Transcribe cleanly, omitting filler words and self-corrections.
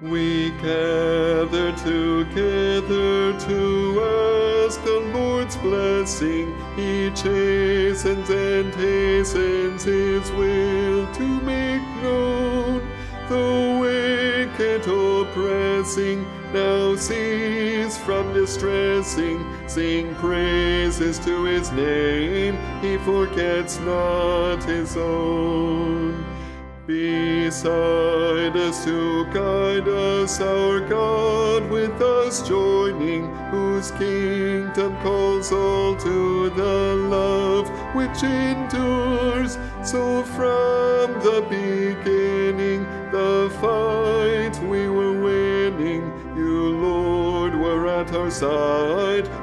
We gather together to ask the Lord's blessing. He chastens and hastens His will to make known. The wicked oppressing now cease from distressing. Sing praises to His name, He forgets not His own. Beside us to guide us, our God with us joining, whose kingdom calls all to the love which endures. So from the beginning, the fight we were winning, You, Lord, were at our side.